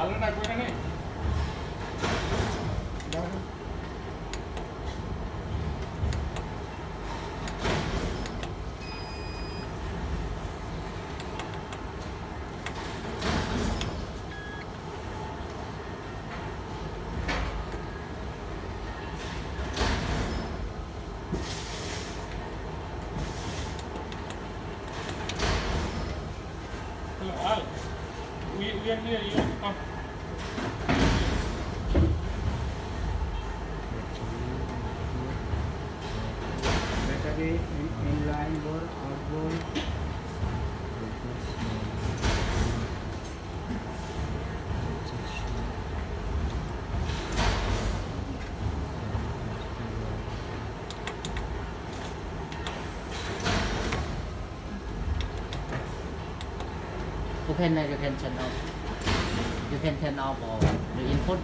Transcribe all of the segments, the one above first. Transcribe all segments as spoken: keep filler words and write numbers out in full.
Alun aku ini. Al, we we are near you. Come. Battery in, inline bore, outboard. Open that you can turn off. You can turn off or the input.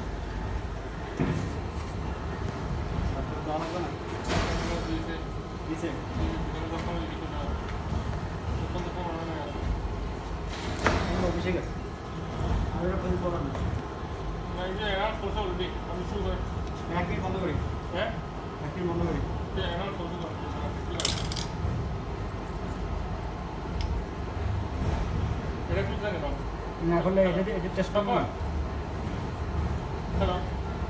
না করলে এটা এটা test করব না hello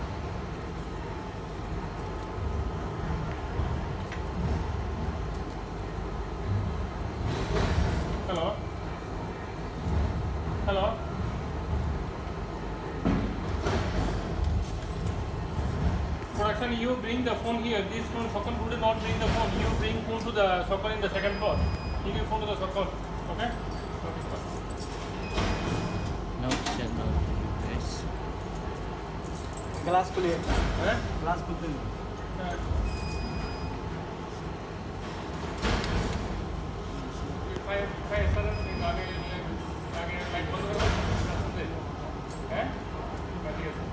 hello hello Production, you bring the phone here. This phone, Sokon would not bring the phone. You bring phone to the Sokon in the second floor. You give phone to the Sokon. Okay? No, shut no. Yes. Glass খুলে হ্যাঁ glass খুলতে হ্যাঁ five five সাধারণ আগে আগে light বন্ধ করে হ্যাঁ ঠিক আছে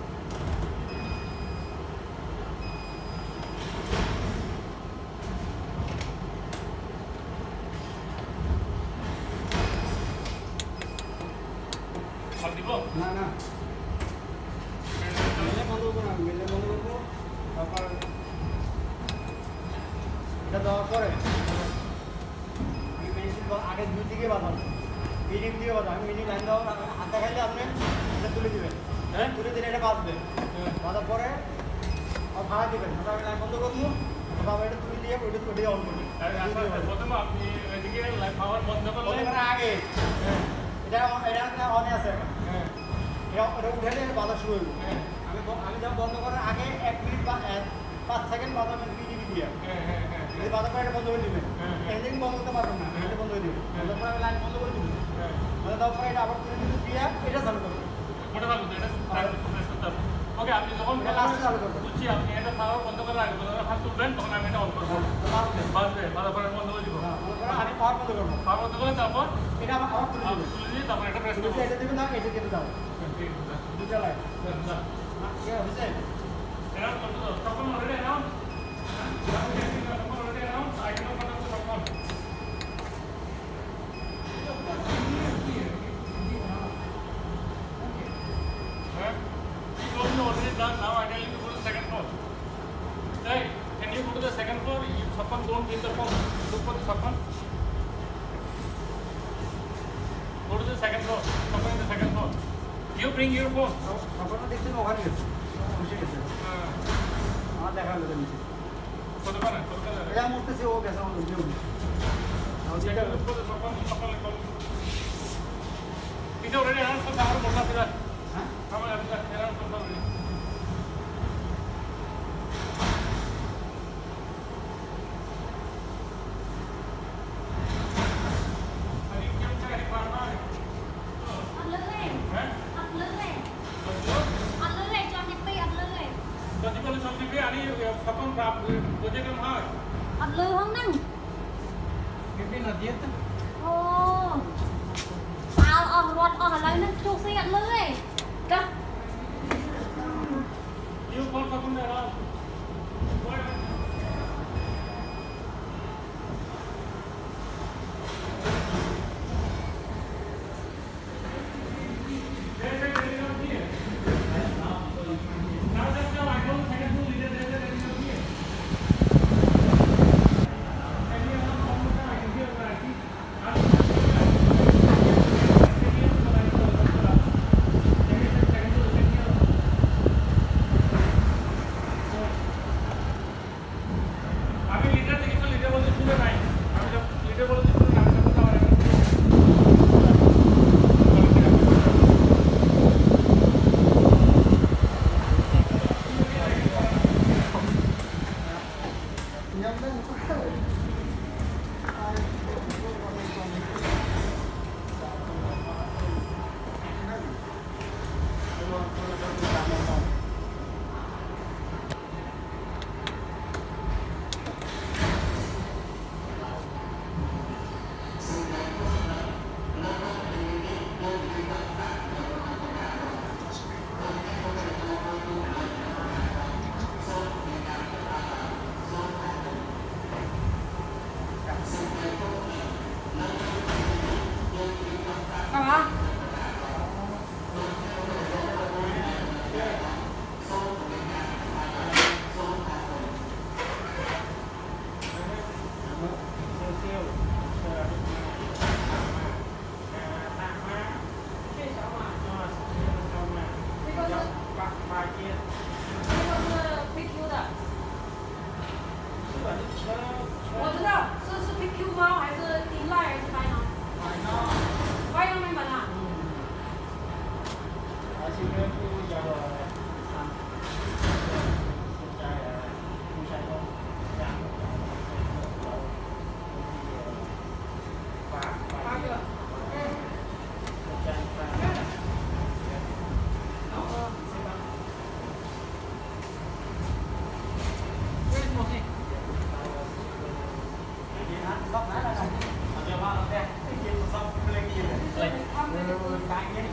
আর দিব না না মেলে বন্ধ করবো না মেলে বন্ধ করবো তারপর এটা দেওয়ার পরে আমি মেডিসিন আগে দুই দিকে বাঁধাবো মিডিয়াম দিকে বাঁধাবো আমি মিডিয়াম লাইন দেওয়ার হাত দেখাইলে আপনি এটা তুলে দেবেন হ্যাঁ তুলে দিলে এটা বাঁধবে বাঁধার পরে আর ভাড়া দেবেন ওটা আমি লাইন বন্ধ করবো তারপর এটা তুলে দিয়ে ওইটা ওইটা অন করবেন প্রথমে আপনি এদিকে লাইট পাওয়ার বন্ধ করলে আগে এটা এটা অনে আছে হ্যাঁ এটা এটা উঠে বাঁধা শুরু হইব হ্যাঁ আমি আমি যখন বন্ধ করার আগে এক মিনিট বা পাঁচ সেকেন্ড বাঁধাবেন বিজিবি দিয়ে হ্যাঁ হ্যাঁ হ্যাঁ যদি বাঁধা করে এটা বন্ধ করে দিবেন একদিন বন্ধ করতে পারবেন না এটা বন্ধ করে দিবেন তারপর আমি লাইন বন্ধ করে দিবেন মানে তারপরে এটা আবার তুলে দিতে দিয়ে এটা চালু করবেন ওটা ভালো এটা প্রেস করতে হবে ওকে আপনি যখন এটা লাস্টে চালু করবেন বুঝছি আপনি এটা পাওয়ার বন্ধ করার আগে যখন ফার্স্ট উঠবেন তখন আমি এটা অন করবো বাজবে বাজার পরে বন্ধ করে দিব আমি পাওয়ার বন্ধ করবো পাওয়ার বন্ধ করে তারপর এটা আবার আবার তুলে দিবেন তুলে দিয়ে তারপর এটা প্রেস তুলে করবো এটা দিবেন না এটা কেটে দাও ঠিক আছে দুটা লাইন যা ঠিক আছে এরাউন্ড করতে দাও তখন অলরেডি এরাউন্ড তখন already around I can not করতে তখন হ্যাঁ you told me already done now I tell you to go to the second floor hey can you go to the second floor you someone don't bring the phone look for the someone go to the second floor someone in the second floor you bring your phone আপনারা দেখছেন ওখানে গেছে বসে গেছে আমার দেখা হলো নিচে কত পারে কত পারে এটা মুহূর্তে ও গেছে আমার ভিডিও এটা look for the someone someone call এটা already announced করতে আমার মোটা ছিল হ্যাঁ আমার announced করতে already Ăn lư không năng? cái bên là diet Ồ, sao ở ruột ở lấy nó chụp xe ăn lư này? Đó. You call someone there now. Hey, hey.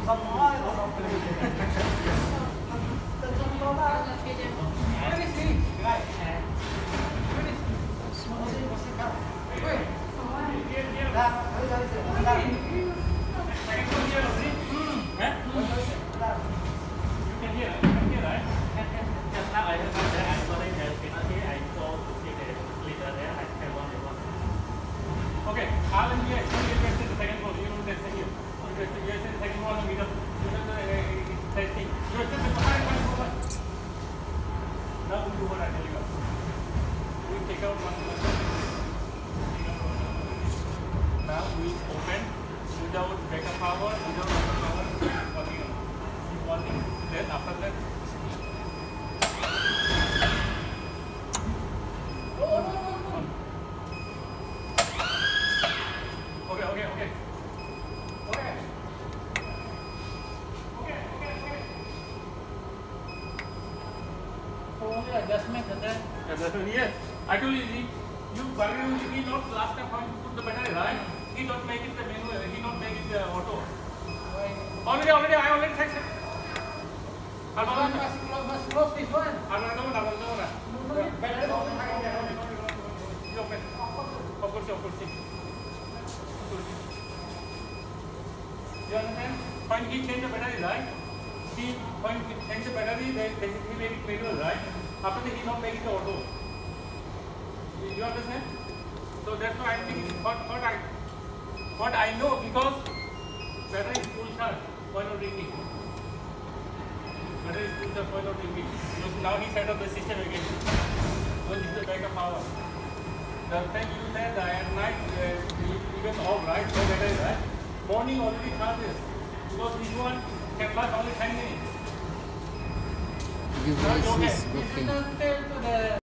Xong rồi, xong Okay, I'll be explaining the second floor. You know the second. You are the second one in the middle. You know the testing. You are just behind one over. Now we do what I tell you. We take out one. Now we open without backup power, without backup power. Working on. Keep working. Then after that. Okay, okay, okay. Okay. Okay, okay, okay. So only adjustment and then Adjustment, yes. I told you, he- you bargain, he not last time how you put the battery, right? He don't make it the manual, he don't make it the auto. Already, already, I already checked it. I'll one already, must close, must close this one. I'll already know, I'll already know. battery open থাকে না You open. Of course, of course, see. You understand? When he changed the battery, right? He, when he changed the battery, they, they, he made it manual, right? After that, he not make it the auto. You, you understand? So that's why I think what, what I what I know because battery is full charge, why not ringing? Battery is full charge, why not ringing? Because now he set up the system again. So this is the backup power. The thing you said that at night uh, even off, right? No battery, right? Morning already charges because this one can last only ten minutes. You Now guys it's okay. is This is working. the, to the